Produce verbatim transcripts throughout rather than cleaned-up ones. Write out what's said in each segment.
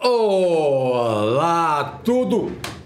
Olá, tudo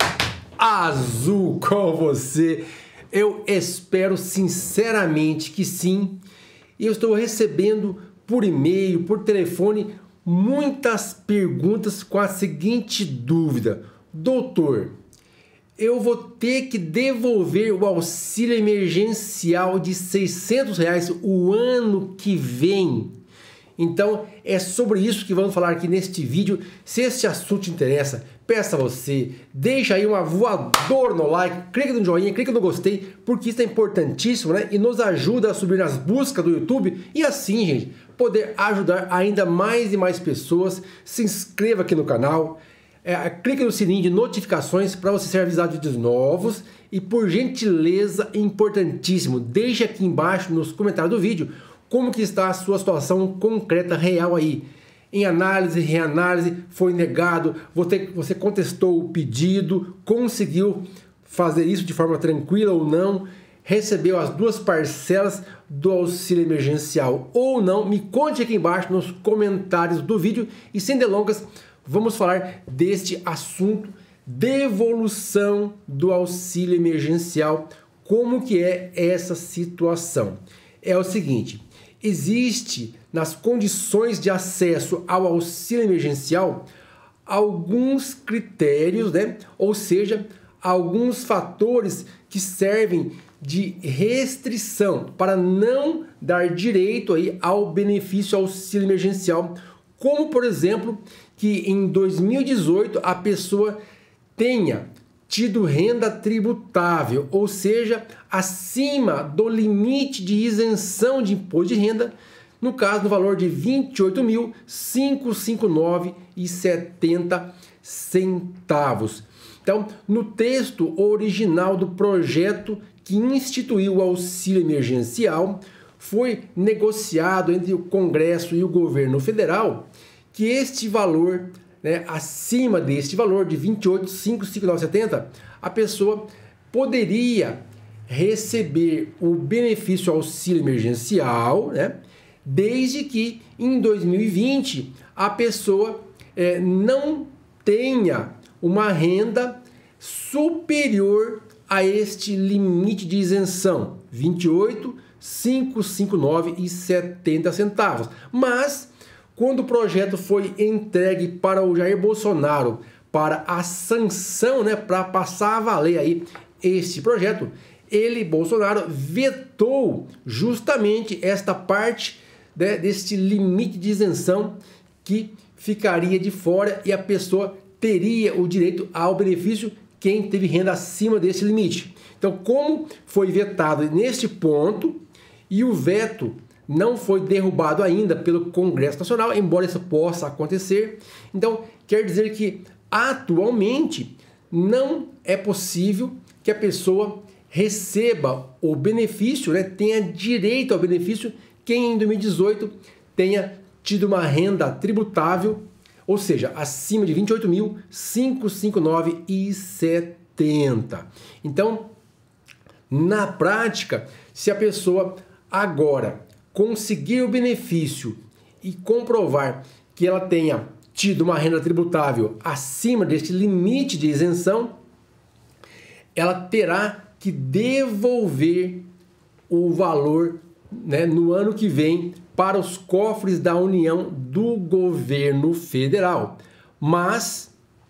azul com você? Eu espero sinceramente que sim. Eu estou recebendo por e-mail, por telefone, muitas perguntas com a seguinte dúvida: doutor, eu vou ter que devolver o auxílio emergencial de seiscentos reais o ano que vem? Então é sobre isso que vamos falar aqui neste vídeo. Se este assunto te interessa, peço a você, deixa aí uma voadora no like, clica no joinha, clica no gostei, porque isso é importantíssimo, né? E nos ajuda a subir nas buscas do YouTube e assim, gente, poder ajudar ainda mais e mais pessoas. Se inscreva aqui no canal, é, clique no sininho de notificações para você ser avisado de vídeos novos. E por gentileza, importantíssimo, deixe aqui embaixo nos comentários do vídeo como que está a sua situação concreta, real aí. Em análise, reanálise, foi negado, você, você contestou o pedido, conseguiu fazer isso de forma tranquila ou não, recebeu as duas parcelas do auxílio emergencial ou não, me conte aqui embaixo nos comentários do vídeo. E sem delongas, vamos falar deste assunto, devolução do auxílio emergencial. Como que é essa situação? É o seguinte: existe nas condições de acesso ao auxílio emergencial alguns critérios, né? Ou seja, alguns fatores que servem de restrição para não dar direito aí ao benefício auxílio emergencial, como por exemplo, que em dois mil e dezoito a pessoa tenha tido renda tributável, ou seja, acima do limite de isenção de imposto de renda, no caso no valor de vinte e oito mil quinhentos e cinquenta e nove reais e setenta centavos. Então, no texto original do projeto que instituiu o auxílio emergencial, foi negociado entre o Congresso e o governo federal que este valor, né, acima deste valor de vinte e oito mil quinhentos e cinquenta e nove reais e setenta centavos, a pessoa poderia receber o benefício auxílio emergencial, né, desde que em dois mil e vinte a pessoa é, não tenha uma renda superior a este limite de isenção, vinte e oito mil quinhentos e cinquenta e nove reais e setenta centavos. Mas quando o projeto foi entregue para o Jair Bolsonaro para a sanção, né, para passar a valer aí este projeto, ele, Bolsonaro, vetou justamente esta parte, né, deste limite de isenção que ficaria de fora e a pessoa teria o direito ao benefício quem teve renda acima desse limite. Então, como foi vetado neste ponto e o veto não foi derrubado ainda pelo Congresso Nacional, embora isso possa acontecer, então quer dizer que atualmente não é possível que a pessoa receba o benefício, né, tenha direito ao benefício, quem em dois mil e dezoito tenha tido uma renda tributável, ou seja, acima de vinte e oito mil quinhentos e cinquenta e nove reais e setenta centavos. Então, na prática, se a pessoa agora conseguir o benefício e comprovar que ela tenha tido uma renda tributável acima deste limite de isenção, ela terá que devolver o valor, né, no ano que vem para os cofres da União do governo federal. Mas,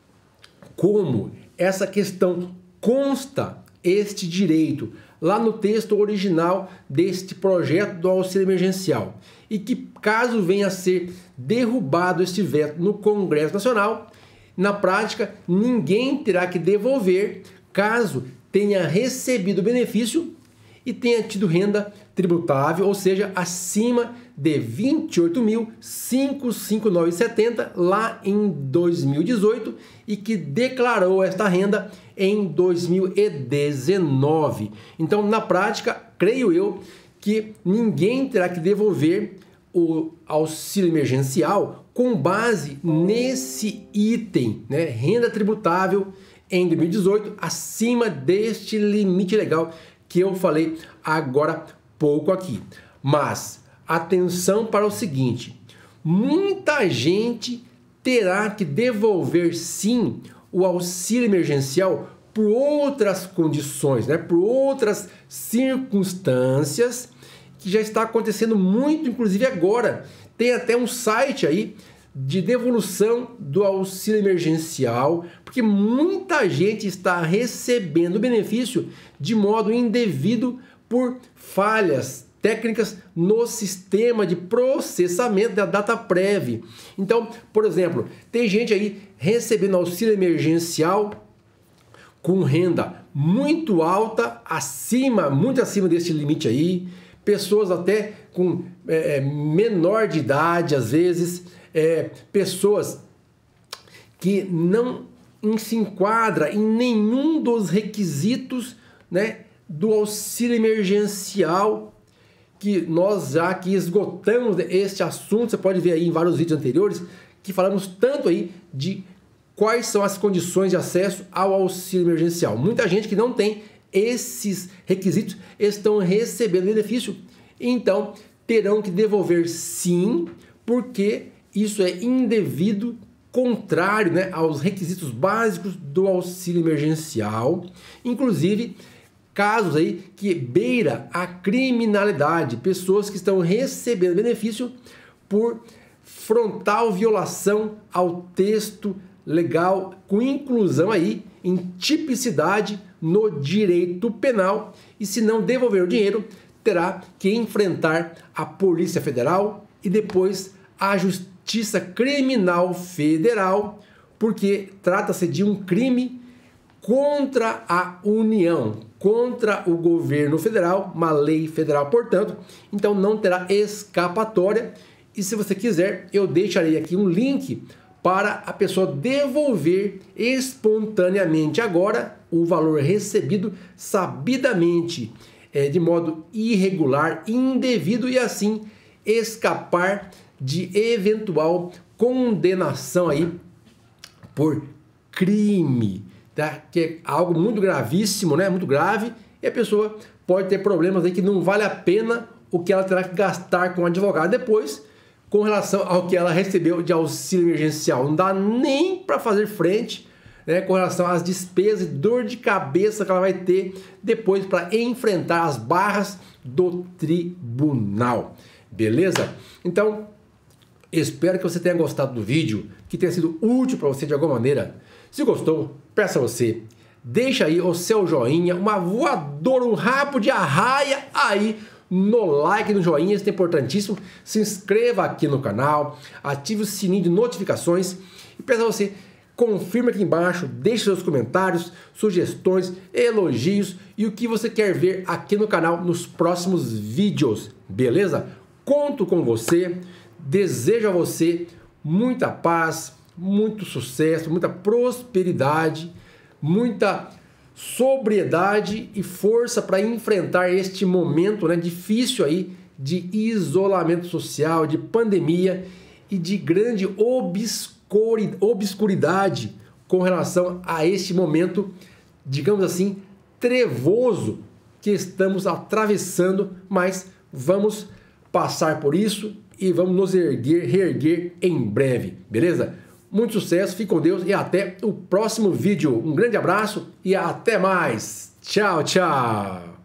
como essa questão consta este direito lá no texto original deste projeto do auxílio emergencial, e que caso venha a ser derrubado este veto no Congresso Nacional, na prática ninguém terá que devolver caso tenha recebido o benefício e tenha tido renda tributável, ou seja, acima de vinte e oito mil quinhentos e cinquenta e nove reais e setenta centavos lá em dois mil e dezoito e que declarou esta renda em dois mil e dezenove. Então, na prática, creio eu que ninguém terá que devolver o auxílio emergencial com base nesse item, né, renda tributável em dois mil e dezoito acima deste limite legal que eu falei agora há pouco aqui. Mas atenção para o seguinte: muita gente terá que devolver sim o auxílio emergencial por outras condições, né? Por outras circunstâncias, que já está acontecendo muito, inclusive agora. Tem até um site aí de devolução do auxílio emergencial, porque muita gente está recebendo o benefício de modo indevido por falhas técnicas no sistema de processamento da DataPrev. Então, por exemplo, tem gente aí recebendo auxílio emergencial com renda muito alta, acima, muito acima desse limite aí, pessoas até com é, menor de idade, às vezes, é, pessoas que não se enquadra em nenhum dos requisitos, né, do auxílio emergencial, que nós já aqui esgotamos este assunto. Você pode ver aí em vários vídeos anteriores que falamos tanto aí de quais são as condições de acesso ao auxílio emergencial. Muita gente que não tem esses requisitos estão recebendo benefício, então terão que devolver sim, porque isso é indevido, contrário, né, aos requisitos básicos do auxílio emergencial, inclusive casos aí que beira a criminalidade, pessoas que estão recebendo benefício por frontal violação ao texto legal, com inclusão aí em tipicidade no direito penal, e se não devolver o dinheiro, terá que enfrentar a Polícia Federal e depois a Justiça Criminal Federal, porque trata-se de um crime contra a União, contra o governo federal, uma lei federal, portanto, então não terá escapatória. E se você quiser, eu deixarei aqui um link para a pessoa devolver espontaneamente agora o valor recebido sabidamente, é, de modo irregular, indevido, e assim escapar de eventual condenação aí por crime, tá? Que é algo muito gravíssimo, né? Muito grave, e a pessoa pode ter problemas aí que não vale a pena o que ela terá que gastar com o advogado depois, com relação ao que ela recebeu de auxílio emergencial. Não dá nem para fazer frente, né, com relação às despesas e dor de cabeça que ela vai ter depois para enfrentar as barras do tribunal. Beleza? Então, espero que você tenha gostado do vídeo, que tenha sido útil para você de alguma maneira. Se gostou, peço a você, deixa aí o seu joinha, uma voadora, um rabo de arraia aí no like, no joinha, isso é importantíssimo. Se inscreva aqui no canal, ative o sininho de notificações e peço a você, confirma aqui embaixo, deixe seus comentários, sugestões, elogios e o que você quer ver aqui no canal nos próximos vídeos, beleza? Conto com você, desejo a você muita paz, muito sucesso, muita prosperidade, muita sobriedade e força para enfrentar este momento, né, difícil aí de isolamento social, de pandemia e de grande obscuridade com relação a este momento, digamos assim, trevoso que estamos atravessando, mas vamos passar por isso e vamos nos erguer, reerguer em breve, beleza? Muito sucesso, fique com Deus e até o próximo vídeo. Um grande abraço e até mais. Tchau, tchau.